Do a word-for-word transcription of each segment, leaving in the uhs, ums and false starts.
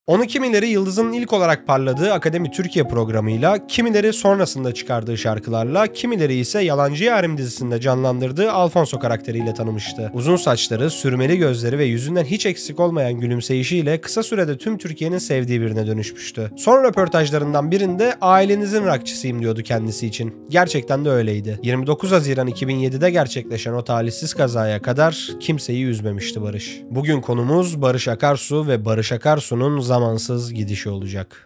Onu kimileri Yıldız'ın ilk olarak parladığı Akademi Türkiye programıyla, kimileri sonrasında çıkardığı şarkılarla, kimileri ise Yalancı Yarim dizisinde canlandırdığı Alfonso karakteriyle tanımıştı. Uzun saçları, sürmeli gözleri ve yüzünden hiç eksik olmayan gülümseyişiyle kısa sürede tüm Türkiye'nin sevdiği birine dönüşmüştü. Son röportajlarından birinde ailenizin rockçısıyım diyordu kendisi için. Gerçekten de öyleydi. yirmi dokuz Haziran iki bin yedide gerçekleşen o talihsiz kazaya kadar kimseyi üzmemişti Barış. Bugün konumuz Barış Akarsu ve Barış Akarsu'nun zamansız gidişi olacak.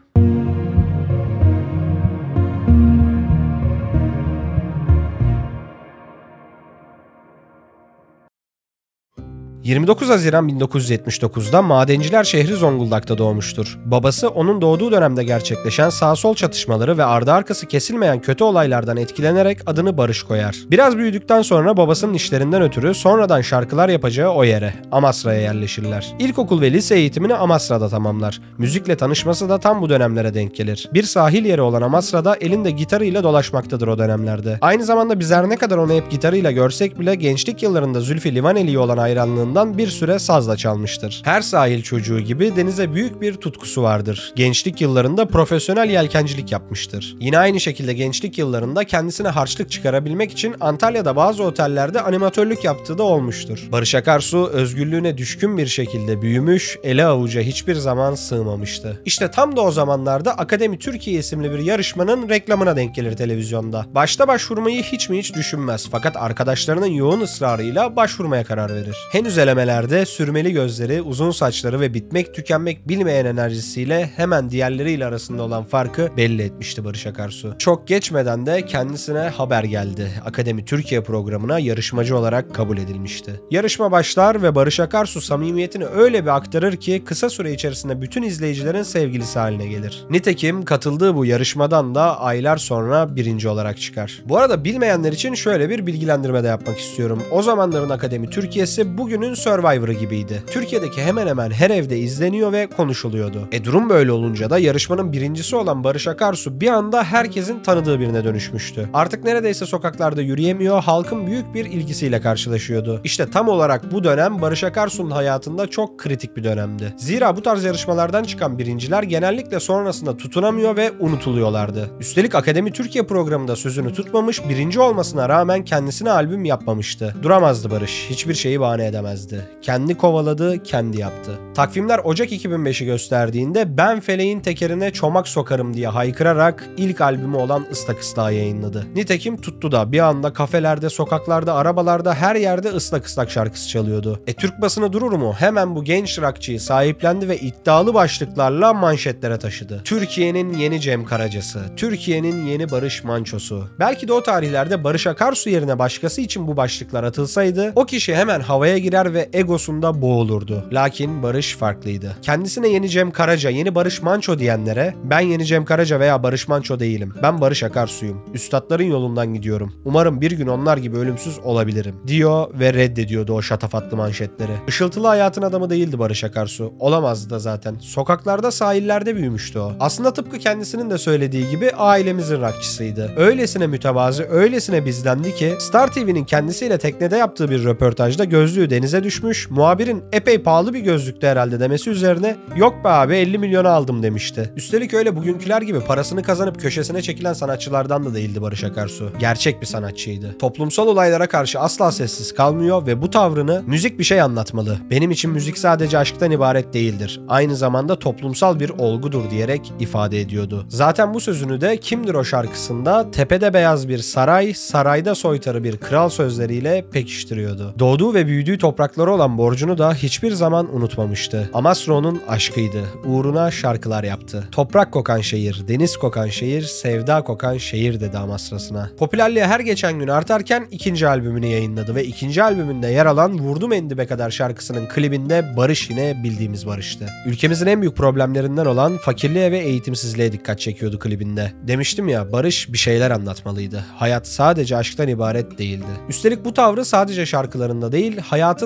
yirmi dokuz Haziran bin dokuz yüz yetmiş dokuzda madenciler şehri Zonguldak'ta doğmuştur. Babası onun doğduğu dönemde gerçekleşen sağ-sol çatışmaları ve ardı arkası kesilmeyen kötü olaylardan etkilenerek adını Barış koyar. Biraz büyüdükten sonra babasının işlerinden ötürü sonradan şarkılar yapacağı o yere, Amasra'ya yerleşirler. İlkokul ve lise eğitimini Amasra'da tamamlar. Müzikle tanışması da tam bu dönemlere denk gelir. Bir sahil yeri olan Amasra'da elinde gitarıyla dolaşmaktadır o dönemlerde. Aynı zamanda bizler ne kadar onu hep gitarıyla görsek bile gençlik yıllarında Zülfü Livaneli'ye olan hayranlığından bir süre sazla çalmıştır. Her sahil çocuğu gibi denize büyük bir tutkusu vardır. Gençlik yıllarında profesyonel yelkencilik yapmıştır. Yine aynı şekilde gençlik yıllarında kendisine harçlık çıkarabilmek için Antalya'da bazı otellerde animatörlük yaptığı da olmuştur. Barış Akarsu özgürlüğüne düşkün bir şekilde büyümüş, ele avuca hiçbir zaman sığmamıştı. İşte tam da o zamanlarda Akademi Türkiye isimli bir yarışmanın reklamına denk gelir televizyonda. Başta başvurmayı hiç mi hiç düşünmez, fakat arkadaşlarının yoğun ısrarıyla başvurmaya karar verir. Henüz elemelerde sürmeli gözleri, uzun saçları ve bitmek tükenmek bilmeyen enerjisiyle hemen diğerleriyle arasında olan farkı belli etmişti Barış Akarsu. Çok geçmeden de kendisine haber geldi. Akademi Türkiye programına yarışmacı olarak kabul edilmişti. Yarışma başlar ve Barış Akarsu samimiyetini öyle bir aktarır ki kısa süre içerisinde bütün izleyicilerin sevgilisi haline gelir. Nitekim katıldığı bu yarışmadan da aylar sonra birinci olarak çıkar. Bu arada bilmeyenler için şöyle bir bilgilendirme de yapmak istiyorum. O zamanların Akademi Türkiye'si bugünün Survivor'ı gibiydi. Türkiye'deki hemen hemen her evde izleniyor ve konuşuluyordu. E durum böyle olunca da yarışmanın birincisi olan Barış Akarsu bir anda herkesin tanıdığı birine dönüşmüştü. Artık neredeyse sokaklarda yürüyemiyor, halkın büyük bir ilgisiyle karşılaşıyordu. İşte tam olarak bu dönem Barış Akarsu'nun hayatında çok kritik bir dönemdi. Zira bu tarz yarışmalardan çıkan birinciler genellikle sonrasında tutunamıyor ve unutuluyorlardı. Üstelik Akademi Türkiye programında sözünü tutmamış, birinci olmasına rağmen kendisine albüm yapmamıştı. Duramazdı Barış, hiçbir şeyi bahane edemezdi. Kendi kovaladı, kendi yaptı. Takvimler Ocak iki bin beşi gösterdiğinde "Ben feleğin tekerine çomak sokarım" diye haykırarak ilk albümü olan Islak Islak'ı yayınladı. Nitekim tuttu da bir anda kafelerde, sokaklarda, arabalarda her yerde Islak Islak şarkısı çalıyordu. E Türk basını durur mu? Hemen bu genç rockçıyı sahiplendi ve iddialı başlıklarla manşetlere taşıdı. Türkiye'nin yeni Cem Karaca'sı, Türkiye'nin yeni Barış Manço'su. Belki de o tarihlerde Barış Akarsu yerine başkası için bu başlıklar atılsaydı o kişi hemen havaya girer ve egosunda boğulurdu. Lakin Barış farklıydı. Kendisine yeni Cem Karaca, yeni Barış Manço diyenlere "Ben yeni Cem Karaca veya Barış Manço değilim. Ben Barış Akarsu'yum. Üstadların yolundan gidiyorum. Umarım bir gün onlar gibi ölümsüz olabilirim" diyor ve reddediyordu o şatafatlı manşetleri. Işıltılı hayatın adamı değildi Barış Akarsu. Olamazdı da zaten. Sokaklarda, sahillerde büyümüştü o. Aslında tıpkı kendisinin de söylediği gibi ailemizin rockçısıydı. Öylesine mütevazı, öylesine bizdendi ki Star T V'nin kendisiyle teknede yaptığı bir röportajda gözlüğü denize düşmüş, muhabirin epey pahalı bir gözlüktü herhalde demesi üzerine "Yok be abi, elli milyona aldım" demişti. Üstelik öyle bugünküler gibi parasını kazanıp köşesine çekilen sanatçılardan da değildi Barış Akarsu. Gerçek bir sanatçıydı. Toplumsal olaylara karşı asla sessiz kalmıyor ve bu tavrını "Müzik bir şey anlatmalı. Benim için müzik sadece aşktan ibaret değildir. Aynı zamanda toplumsal bir olgudur" diyerek ifade ediyordu. Zaten bu sözünü de "Kimdir o" şarkısında "Tepede beyaz bir saray, sarayda soytarı bir kral" sözleriyle pekiştiriyordu. Doğduğu ve büyüdüğü toprakları olan borcunu da hiçbir zaman unutmamıştı. Amasra onun aşkıydı. Uğruna şarkılar yaptı. Toprak kokan şehir, deniz kokan şehir, sevda kokan şehir dedi Amasra'sına. Popülerliği her geçen gün artarken ikinci albümünü yayınladı ve ikinci albümünde yer alan "Vurdum Endibe Kadar" şarkısının klibinde Barış yine bildiğimiz Barış'tı. Ülkemizin en büyük problemlerinden olan fakirliğe ve eğitimsizliğe dikkat çekiyordu klibinde. Demiştim ya, Barış bir şeyler anlatmalıydı. Hayat sadece aşktan ibaret değildi. Üstelik bu tavrı sadece şarkılarında değil, hayatın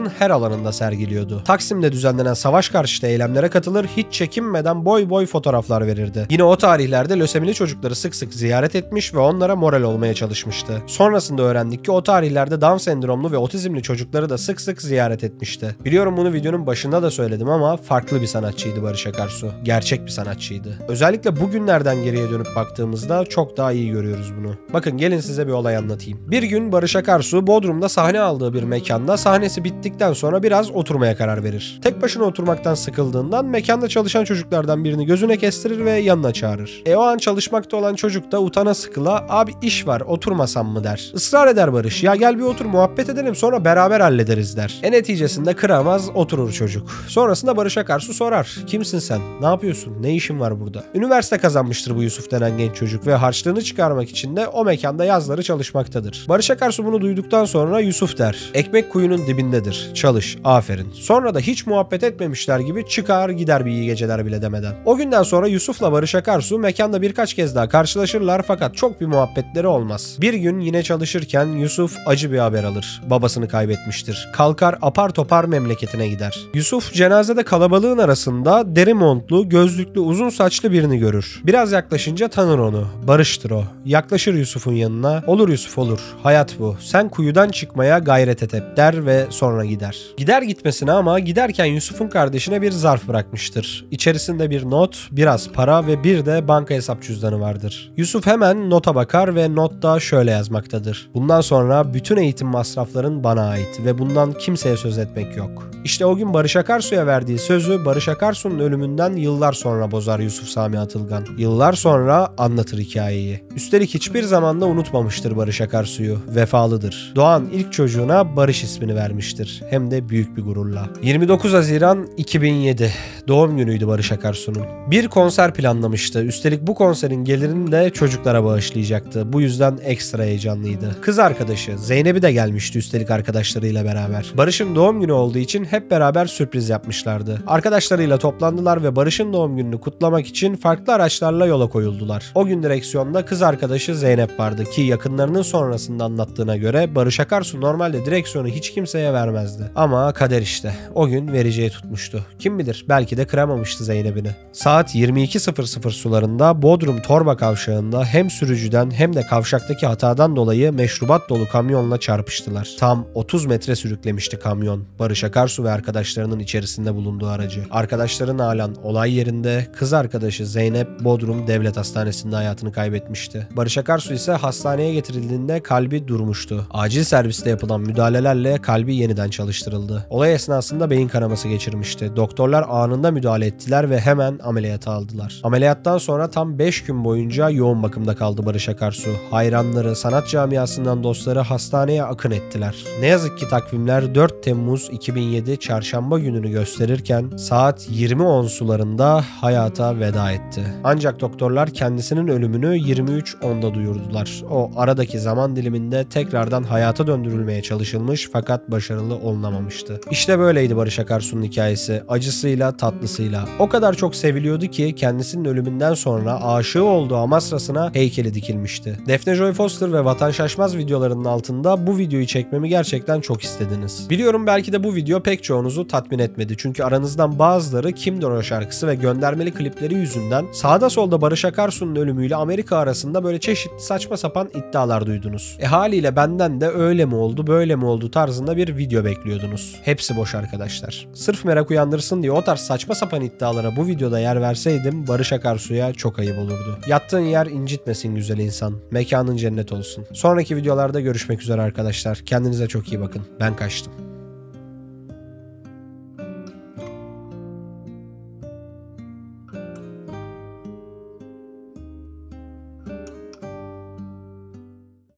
her alanında sergiliyordu. Taksim'de düzenlenen savaş karşıtı eylemlere katılır, hiç çekinmeden boy boy fotoğraflar verirdi. Yine o tarihlerde lösemili çocukları sık sık ziyaret etmiş ve onlara moral olmaya çalışmıştı. Sonrasında öğrendik ki o tarihlerde Down sendromlu ve otizmli çocukları da sık sık ziyaret etmişti. Biliyorum bunu videonun başında da söyledim ama farklı bir sanatçıydı Barış Akarsu. Gerçek bir sanatçıydı. Özellikle bugünlerden geriye dönüp baktığımızda çok daha iyi görüyoruz bunu. Bakın gelin size bir olay anlatayım. Bir gün Barış Akarsu Bodrum'da sahne aldığı bir mekanda sahnesi bittikten sonra biraz oturmaya karar verir. Tek başına oturmaktan sıkıldığından mekanda çalışan çocuklardan birini gözüne kestirir ve yanına çağırır. E o an çalışmakta olan çocuk da utana sıkıla "Abi iş var, oturmasam mı?" der. Israr eder Barış. "Ya gel bir otur, muhabbet edelim, sonra beraber hallederiz." der. E neticesinde kıramaz, oturur çocuk. Sonrasında Barış Akarsu sorar: "Kimsin sen? Ne yapıyorsun? Ne işin var burada?" Üniversite kazanmıştır bu Yusuf denen genç çocuk ve harçlığını çıkarmak için de o mekanda yazları çalışmaktadır. Barış Akarsu bunu duyduktan sonra Yusuf der: "Ekmek kuyunun dibindedir. Çalış, aferin." Sonra da hiç muhabbet etmemişler gibi çıkar gider bir iyi geceler bile demeden. O günden sonra Yusuf'la Barış Akarsu mekanda birkaç kez daha karşılaşırlar fakat çok bir muhabbetleri olmaz. Bir gün yine çalışırken Yusuf acı bir haber alır. Babasını kaybetmiştir. Kalkar apar topar memleketine gider. Yusuf cenazede kalabalığın arasında deri montlu, gözlüklü, uzun saçlı birini görür. Biraz yaklaşınca tanır onu. Barış'tır o. Yaklaşır Yusuf'un yanına. "Olur Yusuf olur. Hayat bu. Sen kuyudan çıkmaya gayret et hep." der ve sonra gider. Gider gitmesine ama giderken Yusuf'un kardeşine bir zarf bırakmıştır. İçerisinde bir not, biraz para ve bir de banka hesap cüzdanı vardır. Yusuf hemen nota bakar ve notta şöyle yazmaktadır: "Bundan sonra bütün eğitim masrafların bana ait ve bundan kimseye söz etmek yok." İşte o gün Barış Akarsu'ya verdiği sözü Barış Akarsu'nun ölümünden yıllar sonra bozar Yusuf Sami Atılgan. Yıllar sonra anlatır hikayeyi. Üstelik hiçbir zaman da unutmamıştır Barış Akarsu'yu. Vefalıdır. Doğan ilk çocuğuna Barış ismini vermiştir. Hem de büyük bir gururla. yirmi dokuz Haziran iki bin yedi. Doğum günüydü Barış Akarsu'nun. Bir konser planlamıştı. Üstelik bu konserin gelirini de çocuklara bağışlayacaktı. Bu yüzden ekstra heyecanlıydı. Kız arkadaşı Zeynep'i de gelmişti üstelik arkadaşlarıyla beraber. Barış'ın doğum günü olduğu için hep beraber sürpriz yapmışlardı. Arkadaşlarıyla toplandılar ve Barış'ın doğum gününü kutlamak için farklı araçlarla yola koyuldular. O gün direksiyonda kız arkadaşı Zeynep vardı ki yakınlarının sonrasında anlattığına göre Barış Akarsu normalde direksiyonu hiç kimseye vermezdi. Ama kader işte. O gün vereceği tutmuştu. Kim bilir belki de kıramamıştı Zeynep'ini. Saat yirmi iki sıfır sıfır sularında Bodrum Torba kavşağında hem sürücüden hem de kavşaktaki hatadan dolayı meşrubat dolu kamyonla çarpıştılar. Tam otuz metre sürüklemişti kamyon Barış Akarsu ve arkadaşlarının içerisinde bulunduğu aracı. Arkadaşların halen olay yerinde, kız arkadaşı Zeynep Bodrum Devlet Hastanesi'nde hayatını kaybetmişti. Barış Akarsu ise hastaneye getirildiğinde kalbi durmuştu. Acil serviste yapılan müdahalelerle kalbi yeniden çalıştırıldı. Olay esnasında beyin kanaması geçirmişti. Doktorlar anında müdahale ettiler ve hemen ameliyata aldılar. Ameliyattan sonra tam beş gün boyunca yoğun bakımda kaldı Barış Akarsu. Hayranları, sanat camiasından dostları hastaneye akın ettiler. Ne yazık ki takvimler dört Temmuz iki bin yedi Çarşamba gününü gösterirken saat yirmi on sularında hayata veda etti. Ancak doktorlar kendisinin ölümünü yirmi üç onda duyurdular. O aradaki zaman diliminde tekrardan hayata döndürülmeye çalışılmış fakat başarılı olunamamıştı. İşte böyleydi Barış Akarsu'nun hikayesi. Acısıyla, tatlısıyla. O kadar çok seviliyordu ki kendisinin ölümünden sonra aşığı olduğu Amasra'sına heykeli dikilmişti. Defne Joy Foster ve Vatan Şaşmaz videolarının altında bu videoyu çekmemi gerçekten çok istediniz. Biliyorum belki de bu video pek çoğunuzu tatmin etmedi. Çünkü aranızdan bazıları Kimdir o şarkısı ve göndermeli klipleri yüzünden sağda solda Barış Akarsu'nun ölümüyle Amerika arasında böyle çeşitli saçma sapan iddialar duydunuz. E haliyle benden de öyle mi oldu böyle mi oldu tarzında bir video bekliyordunuz. Hepsi boş arkadaşlar. Sırf merak uyandırsın diye o tarz saçma sapan iddialara bu videoda yer verseydim Barış Akarsu'ya çok ayıp olurdu. Yattığın yer incitmesin güzel insan. Mekanın cennet olsun. Sonraki videolarda görüşmek üzere arkadaşlar. Kendinize çok iyi bakın. Ben kaçtım.